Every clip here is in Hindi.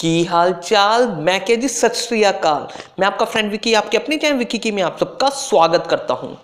की हाल चाल। मैं के जी सत श्री अकाल। मैं आपका फ्रेंड विकी आपके अपने चैनल विकी की में आप सबका स्वागत करता हूं।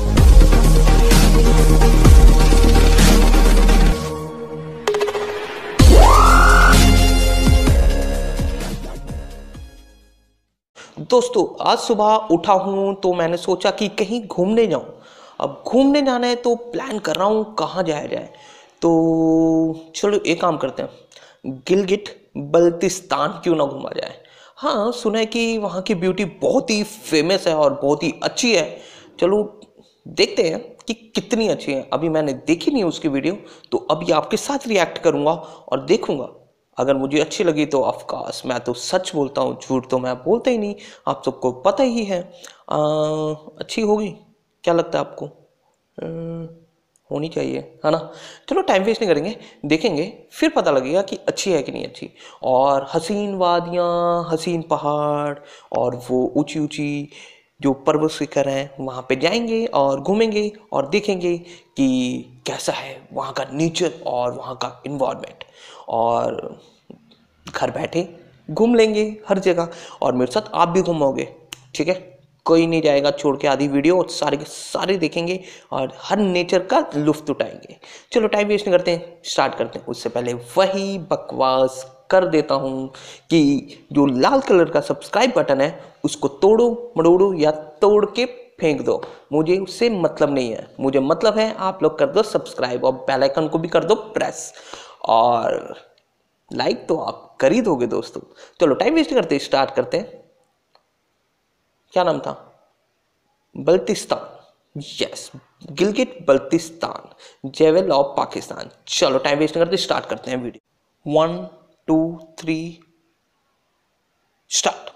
दोस्तों आज सुबह उठा हूं तो मैंने सोचा कि कहीं घूमने जाऊं। अब घूमने जाना है तो प्लान कर रहा हूं कहाँ जाया जाए। तो चलो एक काम करते हैं, गिलगिट बल्तिस्तान क्यों ना घूमा जाए। हाँ सुना है कि वहाँ की ब्यूटी बहुत ही फेमस है और बहुत ही अच्छी है। चलो देखते हैं कि कितनी अच्छी है। अभी मैंने देखी नहीं उसकी वीडियो, तो अभी आपके साथ रिएक्ट करूँगा और देखूँगा। अगर मुझे अच्छी लगी तो ऑफ कोर्स मैं तो सच बोलता हूँ, झूठ तो मैं बोलता ही नहीं, आप सबको पता ही है। अच्छी होगी, क्या लगता है आपको? होनी चाहिए है ना। चलो टाइम वेस्ट नहीं करेंगे, देखेंगे फिर पता लगेगा कि अच्छी है कि नहीं अच्छी। और हसीन वादियाँ, हसीन पहाड़ और वो ऊंची ऊंची जो पर्वत शिखर हैं वहाँ पे जाएंगे और घूमेंगे और देखेंगे कि कैसा है वहाँ का नेचर और वहाँ का इन्वायरमेंट। और घर बैठे घूम लेंगे हर जगह और मेरे साथ आप भी घूमोगे, ठीक है। कोई नहीं जाएगा छोड़ के, आधी वीडियो और सारे के सारे देखेंगे और हर नेचर का लुत्फ उठाएंगे। चलो टाइम वेस्ट नहीं करते हैं, स्टार्ट करते हैं। उससे पहले वही बकवास कर देता हूँ कि जो लाल कलर का सब्सक्राइब बटन है उसको तोड़ो मड़ोड़ो या तोड़ के फेंक दो, मुझे उससे मतलब नहीं है। मुझे मतलब है आप लोग कर दो सब्सक्राइब और बेल आइकन को भी कर दो प्रेस, और लाइक तो आप कर ही दोगे दोस्तों। चलो टाइम वेस्ट करते स्टार्ट करते हैं। क्या नाम था? बल्तिस्तान, यस, गिलगिट बल्तिस्तान, जेवल ऑफ पाकिस्तान। चलो टाइम वेस्ट करते स्टार्ट करते हैं वीडियो। 1 2 3 स्टार्ट।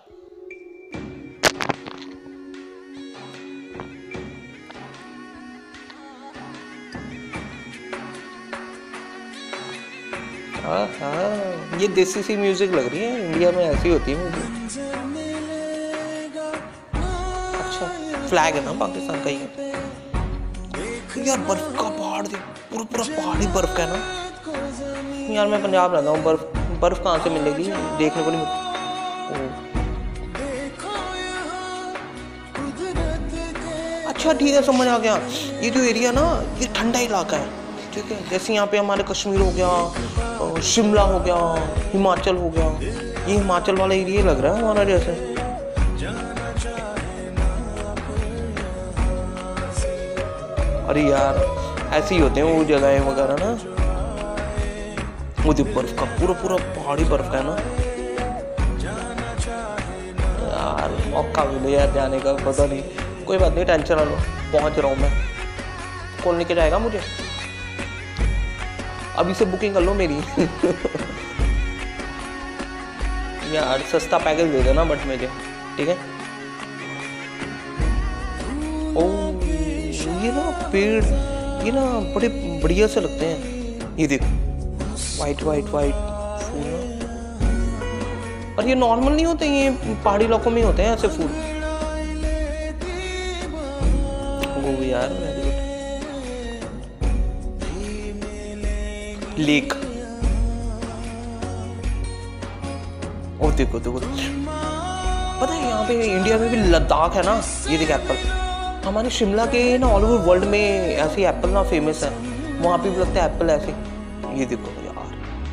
ये देसी सी म्यूजिक लग रही है, इंडिया में ऐसी होती है म्यूजिक। अच्छा फ्लैग है ना पाकिस्तान का ही। यार बर्फ का पहाड़ देख, पूरा पूरा पहाड़ी बर्फ का है ना। यार मैं पंजाब रहता हूँ, बर्फ कहाँ से मिलेगी, देखने को नहीं मिलती। अच्छा ठीक है, समझ आ गया। ये जो एरिया ना ये ठंडा इलाका है, ठीक है। जैसे यहाँ पे हमारे कश्मीर हो गया, शिमला हो गया, हिमाचल हो गया। ये हिमाचल वाला एरिया लग रहा है हमारा जैसे। अरे यार ऐसे ही होते हैं वो जगहें वगैरह ना। वो जो बर्फ का पूरा पूरा पहाड़ी बर्फ का है ना। यार मौका मिले यार जाने का, पता नहीं, कोई बात नहीं, टेंशन ना लो, पहुंच रहा हूँ मैं। कौन लेके जाएगा मुझे? अभी से बुकिंग कर लो मेरी। यार सस्ता पैकेज दे देना बट मुझे, ठीक है। ओ ये ना पेड़, ये ना बड़े बढ़िया से लगते हैं। ये देखो वाइट वाइट वाइट फूल ना। और ये नॉर्मल नहीं होते, ये पहाड़ी इलाकों में होते हैं ऐसे फूल। वो भी यार लेक। और देखो देखो, पता है यहाँ पे इंडिया में भी लद्दाख है ना। ये देख एप्पल, हमारे शिमला के ना ऑल ओवर वर्ल्ड में ऐसे एप्पल ना फेमस है, वहाँ पे भी लगता है एप्पल ऐसे। ये देखो यार,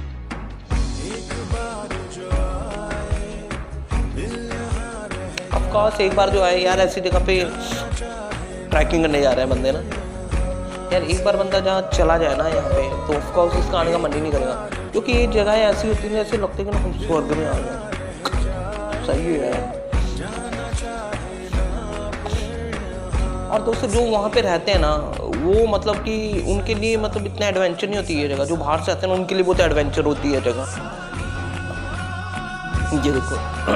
ऑफ कोर्स एक बार जो है यार ऐसी जगह पे ट्रैकिंग करने जा रहे हैं बंदे ना। यार एक बार बंदा जहाँ चला जाए ना यहाँ पे, तो ऑफ कोर्स उसका आने का मन ही नहीं करेगा, क्योंकि ये जगह ऐसी होती है जैसे लगता है कि ना हम स्वर्ग में आ गए। सही है यार। और दोस्तों जो वहाँ पे रहते हैं ना, वो मतलब कि उनके लिए मतलब इतना एडवेंचर नहीं होती है जगह। जो बाहर से आते हैं ना उनके लिए बहुत एडवेंचर होती है जगह। ये देखो।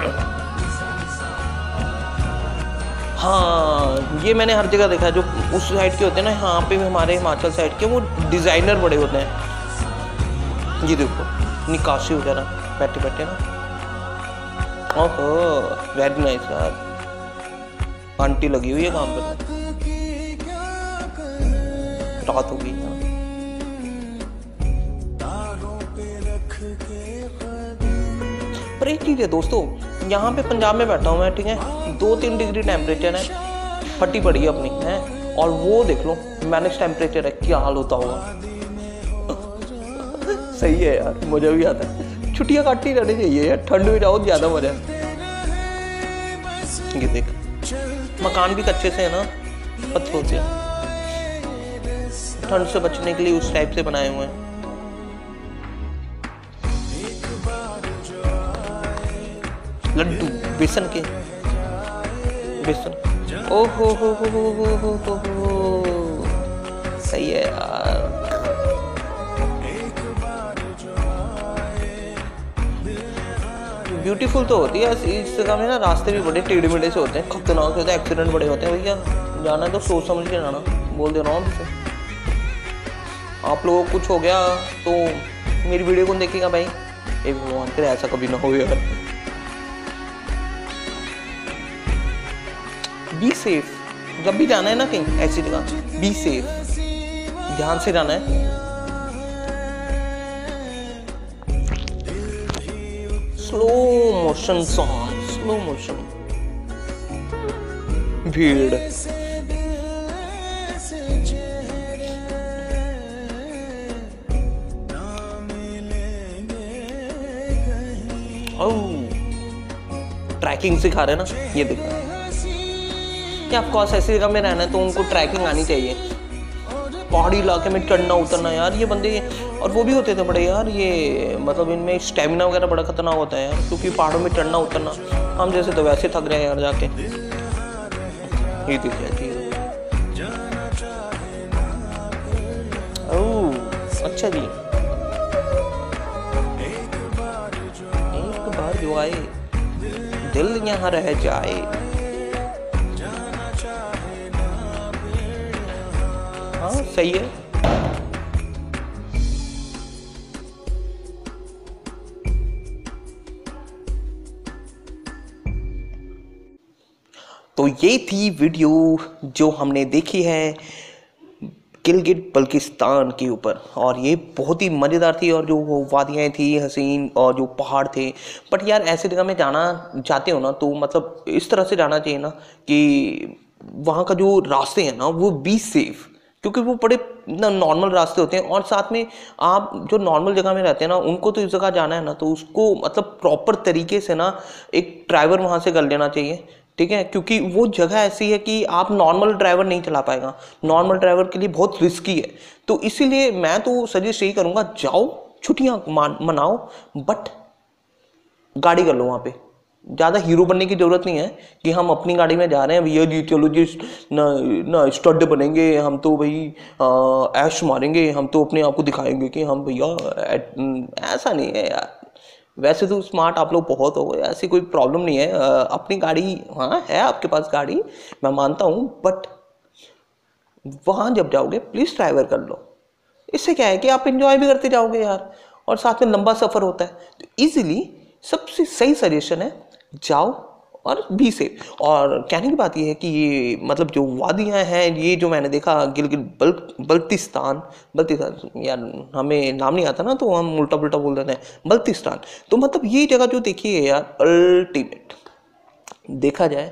हाँ ये मैंने हर जगह देखा है, जो उस साइड के होते हैं ना, यहाँ पे भी हमारे हिमाचल साइड के वो डिज़ाइनर बड़े होते हैं। ये देखो निकाशी वगैरह बैठे बैठे ना। ओहो वेरी नाइस यार, आंटी लगी हुई है काम पे। रात हो गई है। पर एक चीज़ है दोस्तों, यहाँ पे पंजाब में बैठा हूँ मैं, ठीक है, 2-3 डिग्री टेम्परेचर है, फटी पड़ी है अपनी है, और वो देख लो माइनस टेम्परेचर है, क्या हाल होता होगा। सही है यार, मज़ा भी आता है, छुट्टियाँ काटनी रहनी चाहिए यार, ठंड में जाओ ज़्यादा मजा है। ये देख, मकान भी कच्चे से है ना, पत्थरों से, ठंड से बचने के लिए उस टाइप से बनाए हुए हैं। लड्डू बेसन के, बेसन, ओ हो, सही है यार। ब्यूटीफुल तो होती है इस जगह में ना, रास्ते भी बड़े टेढ़े मेढ़े से होते हैं, खतरनाक होते हैं, एक्सीडेंट बड़े होते हैं। भैया जाना तो सोच समझ के जाना, बोल दे रहा हूँ तुझे। आप लोगों को कुछ हो गया तो मेरी वीडियो कौन देखेगा भाई, ए भगवान तेरे ऐसा कभी ना हो यार। बी सेफ, जब भी जाना है ना कहीं ऐसी जगह, बी सेफ, ध्यान से जाना है। Slow motion song, slow motion, भीड़, ट्रैकिंग सिखा रहे ना, ये देखो, या ऑफ कोर्स ऐसी जगह में रहना है तो उनको ट्रैकिंग आनी चाहिए। पहाड़ी इलाके में चढ़ना उतरना यार, ये बंदे, और वो भी होते थे बड़े यार, ये मतलब इनमें स्टेमिना वगैरह बड़ा खतरनाक होता है यार, क्योंकि पहाड़ों में चढ़ना उतरना, हम जैसे तो वैसे थक रहे हैं यार जाके। ये देखिए चीज, ओह अच्छा जी, एक बार जो आए दिल यहाँ रह जाए। हाँ सही है। तो ये थी वीडियो जो हमने देखी है गिलगिट बल्तिस्तान के ऊपर, और ये बहुत ही मज़ेदार थी, और जो वो वादियाँ थी हसीन और जो पहाड़ थे। बट यार ऐसी जगह में जाना चाहते हो ना तो मतलब इस तरह से जाना चाहिए ना कि वहाँ का जो रास्ते हैं ना वो बी सेफ, क्योंकि वो बड़े नॉर्मल रास्ते होते हैं, और साथ में आप जो नॉर्मल जगह में रहते हैं ना उनको तो इस जगह जाना है ना तो उसको मतलब प्रॉपर तरीके से ना एक ड्राइवर वहाँ से कर लेना चाहिए, ठीक है, क्योंकि वो जगह ऐसी है कि आप नॉर्मल ड्राइवर नहीं चला पाएगा, नॉर्मल ड्राइवर के लिए बहुत रिस्की है। तो इसीलिए मैं तो सजेस्ट यही करूँगा, जाओ छुट्टियाँ मनाओ, बट गाड़ी कर लो वहाँ पे। ज़्यादा हीरो बनने की ज़रूरत नहीं है कि हम अपनी गाड़ी में जा रहे हैं भैया जी, चलो जी ना स्टड बनेंगे हम तो भाई, ऐश मारेंगे हम तो, अपने आप को दिखाएंगे कि हम भैया, ऐसा नहीं है यार। वैसे तो स्मार्ट आप लोग बहुत हो, ऐसी कोई प्रॉब्लम नहीं है, अपनी गाड़ी, हाँ है आपके पास गाड़ी, मैं मानता हूँ, बट वहाँ जब जाओगे प्लीज़ ड्राइवर कर लो। इससे क्या है कि आप इंजॉय भी करते जाओगे यार, और साथ में लंबा सफ़र होता है। तो इजीली सबसे सही सजेशन है, जाओ और बी से। और कहने की बात यह है कि ये मतलब जो वादियाँ हैं, ये जो मैंने देखा गिलगिट बल्तिस्तान, यार हमें नाम नहीं आता ना तो हम उल्टा पुल्टा बोल देते हैं, बल्तिस्तान। तो मतलब ये जगह जो देखी है यार, अल्टीमेट, देखा जाए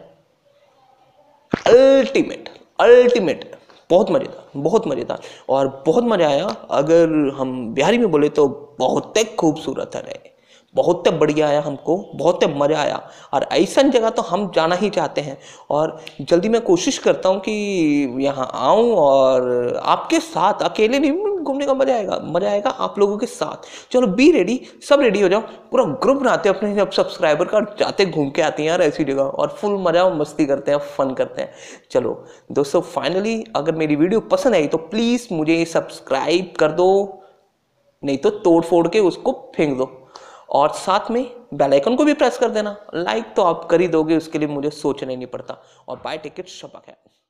अल्टीमेट, अल्टीमेट, बहुत मज़ेदार, बहुत मज़ेदार, और बहुत मज़ा आया। अगर हम बिहारी में बोले तो बहुत खूबसूरत है, बहुत बढ़िया आया हमको, बहुत मज़ा आया, और ऐसा जगह तो हम जाना ही चाहते हैं। और जल्दी मैं कोशिश करता हूँ कि यहाँ आऊँ, और आपके साथ, अकेले नहीं घूमने का मज़ा आएगा, मज़ा आएगा आप लोगों के साथ। चलो बी रेडी, सब रेडी हो जाओ, पूरा ग्रुप बनाते हैं अपने सब्सक्राइबर का, जाते घूम के आते हैं यार ऐसी जगह, और फुल मज़ा और मस्ती करते हैं, फन करते हैं। चलो दोस्तों, फाइनली अगर मेरी वीडियो पसंद आई तो प्लीज़ मुझे सब्सक्राइब कर दो, नहीं तो तोड़ फोड़ के उसको फेंक दो, और साथ में बेल आइकन को भी प्रेस कर देना। लाइक तो आप कर ही दोगे, उसके लिए मुझे सोचना ही नहीं पड़ता। और बाय टिकट शपथ है।